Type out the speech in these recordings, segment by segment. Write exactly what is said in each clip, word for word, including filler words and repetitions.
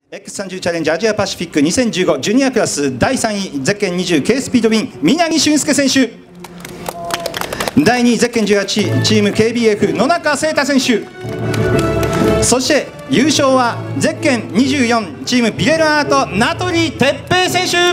エックスさんじゅう チャレンジアジアパシフィックにせんじゅうごジュニアクラスだいさんいゼッケンにじゅう K スピードウィン宮城俊介選手、だいにいゼッケンじゅうはちチーム ケービーエフ 野中誠太選手、そして優勝はゼッケンにじゅうよんチームビレルアート名取哲平選手。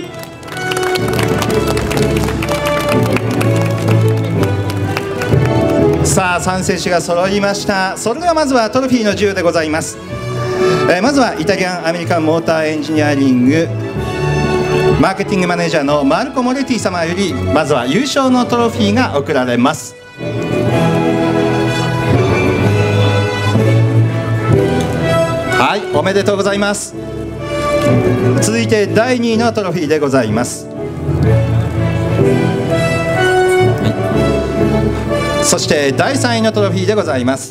さあさん選手が揃いました。それではまずはトロフィーの授与でございます。えー、まずはイタリアンアメリカンモーターエンジニアリングマーケティングマネージャーのマルコ・モレティ様よりまずは優勝のトロフィーが贈られます。はい、おめでとうございます。続いてだいにいのトロフィーでございます。そしてだいさんいのトロフィーでございます。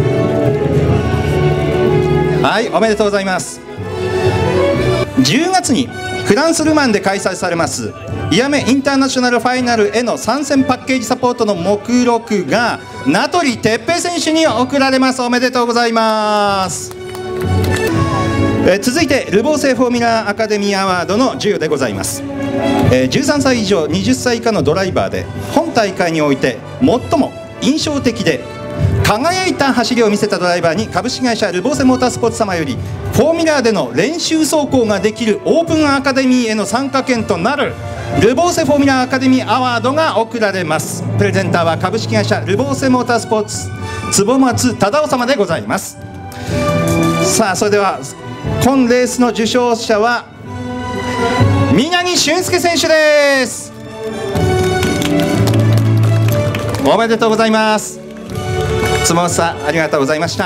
はい、おめでとうございます。じゅうがつにフランス・ルマンで開催されますイアメインターナショナルファイナルへの参戦パッケージサポートの目録が名取哲平選手に贈られます。おめでとうございます。え続いてルボーセフォーミュラーアカデミーアワードの授与でございます。えじゅうさんさい以上はたち以下のドライバーで本大会において最も印象的で輝いた走りを見せたドライバーに株式会社ルボーセモータースポーツ様よりフォーミュラーでの練習走行ができるオープンアカデミーへの参加権となるルボーセフォーミュラーアカデミーアワードが贈られます。プレゼンターは株式会社ルボーセモータースポーツ坪松忠夫様でございます。さあそれでは今レースの受賞者は宮城俊介選手です。おめでとうございます。坪松さんありがとうございました。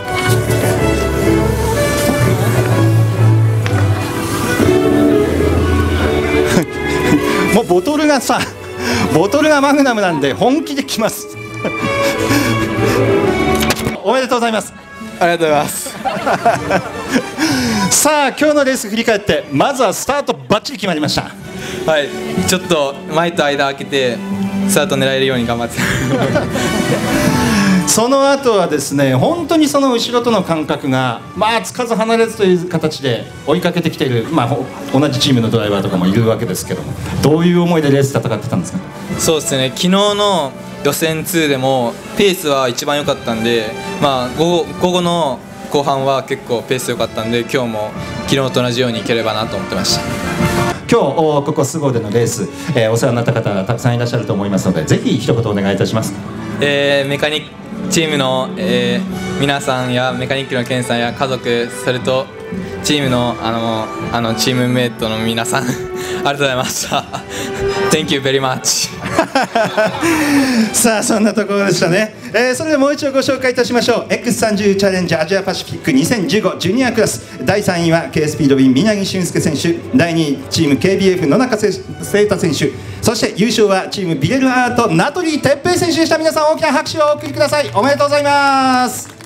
もうボトルがさボトルがマグナムなんで本気できますおめでとうございます。 ありがとうございますさあ今日のレース振り返ってまずはスタートバッチリ決まりました。 はい、ちょっと前と間空けてスタート狙えるように頑張ってその後はですね本当にその後ろとの間隔がまあつかず離れずという形で追いかけてきている、まあ、同じチームのドライバーとかもいるわけですけども、どういう思いでレース戦ってたんですか？ そうですね、昨日の予選にでもペースは一番良かったんで、まあ、午後、午後の後半は結構ペース良かったんで今日も昨日と同じようにいければなと思ってました。 今日ここスゴーでのレース、えー、お世話になった方がたくさんいらっしゃると思いますのでぜひ一言お願いいたします。 えー、メカニックチームの、えー、皆さんやメカニックのケンさんや家族それとチームのあのあのチームメイトの皆さんありがとうございました。Thank you very much さあそんなところでしたね。えー、それではもう一度ご紹介いたしましょう。 エックスさんじゅう チャレンジアジアパシフィックにせんじゅうごジュニアクラスだいさんいは K スピードウィン宮城俊介選手、だいにいチーム ケービーエフ 野中誠太選手、そして優勝はチームビレルアート名取哲平選手でした。皆さん大きな拍手をお送りください。おめでとうございます。